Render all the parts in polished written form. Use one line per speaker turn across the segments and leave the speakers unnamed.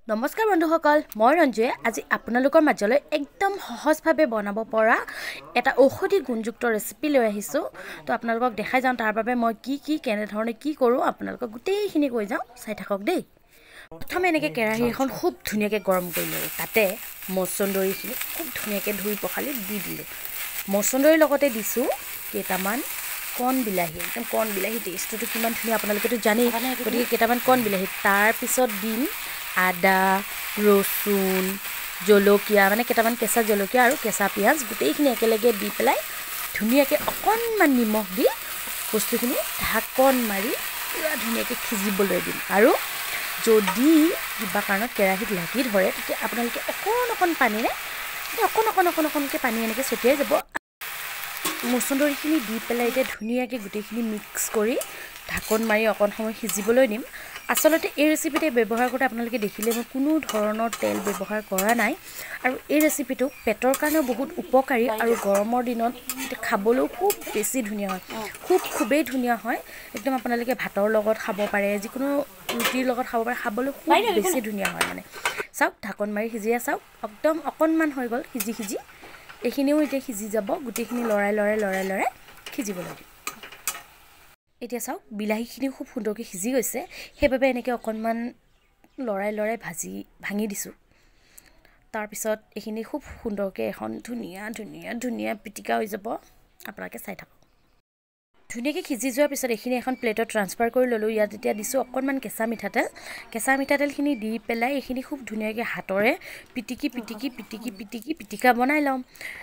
নমস্কাৰ বন্ধুসকল মই ৰঞ্জুৱে আজি আপোনালোকৰ মাজলৈ একদম সহজভাৱে বনাব পৰা এটা ঔষধি গুণযুক্ত ৰেচিপি লৈ আহিছোঁ তো আপোনালোকক দেখাই যাওঁ তাৰ বাবে মই কি কেনেধৰণে কি কৰোঁ আপোনালোকক গোটেইখিনি কৈ যাওঁ চাই থাকক দেই প্ৰথমে এনেকৈ কেৰাহী এখন খুব ধুনীয়াকৈ গৰম কৰি ল'লোঁ তাতে মচন্দৰীখিনি খুব ধুনীয়াকৈ ধুই পখালি দি দিলোঁ মচন্দৰীৰ লগতে দিছোঁ কেইটামান কণ বিলাহী একদম কণ বিলাহী টেষ্টটো কিমান ধুনীয়া আপোনালোকেতো জানেই গতিকে কেইটামান কণ বিলাহী তাৰপিছত দিম আদা ৰচুন জলকীয়া মানে কেইটামান কেঁচা জলকীয়া আৰু কেঁচা পিঁয়াজ গোটেইখিনি একেলগে দি পেলাই ধুনীয়াকৈ অকণমান নিমখ দি বস্তুখিনি ঢাকন মাৰি পুৰা ধুনীয়াকৈ সিজিবলৈ দিম আৰু যদি কিবা কাৰণত কেৰাহীত লাগি ধৰে তেতিয়া আপোনালোকে অকণ পানীৰে অকণকৈ পানী এনেকৈ ছটিয়াই যাব মচন্দৰীখিনি দি পেলাই এতিয়া ধুনীয়াকৈ গোটেইখিনি মিক্স কৰি ঢাকন মাৰি অকণ সময় সিজিবলৈ দিম আচলতে এই ৰেচিপিতে ব্যৱহাৰ কৰোঁতে আপোনালোকে দেখিলে মই কোনো ধৰণৰ তেল ব্যৱহাৰ কৰা নাই আৰু এই ৰেচিপিটো পেটৰ কাৰণেও বহুত উপকাৰী আৰু গৰমৰ দিনত খাবলৈও খুব বেছি ধুনীয়া হয় খুবেই ধুনীয়া হয় একদম আপোনালোকে ভাতৰ লগত খাব পাৰে যিকোনো ৰুটিৰ লগত খাব পাৰে খাবলৈ খুব বেছি ধুনীয়া হয় মানে চাওক ঢাকন মাৰি সিজিয়া চাওক একদম অকণমান হৈ গ'ল সিজি এইখিনিও এতিয়া সিজি যাব গোটেইখিনি লৰাই সিজিবলৈ দিম এতিয়া চাওক বিলাহীখিনি খুব সুন্দৰকৈ সিজি গৈছে সেইবাবে এনেকৈ অকণমান লৰাই ভাঙি দিছোঁ তাৰপিছত এইখিনি খুব সুন্দৰকৈ এখন ধুনীয়া পিটিকা হৈ যাব আপোনালোকে চাই থাকক ধুনীয়াকৈ সিজি যোৱাৰ পিছত এইখিনি এখন প্লেটত ট্ৰান্সফাৰ কৰি ল'লোঁ ইয়াত এতিয়া দিছোঁ অকণমান কেঁচা মিঠাতেলখিনি দি পেলাই এইখিনি খুব ধুনীয়াকৈ হাতৰে পিটিকা বনাই ল'ম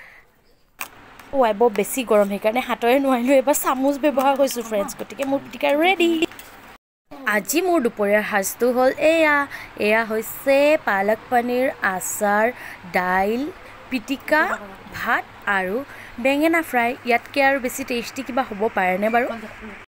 বৰ বেছি গৰম সেইকাৰণে হাতৰে নোৱাৰিলোঁ এবাৰ চামুচ ব্যৱহাৰ কৰিছোঁ ফ্ৰেণ্ডছ গতিকে মোৰ পিটিকা ৰেডি আজি মোৰ দুপৰীয়াৰ সাজটো হ'ল এয়া হৈছে পালক পনীৰ আচাৰ দাইল পিটিকা ভাত আৰু বেঙেনা ফ্ৰাই ইয়াতকৈ আৰু বেছি টেষ্টি কিবা হ'ব পাৰেনে বাৰু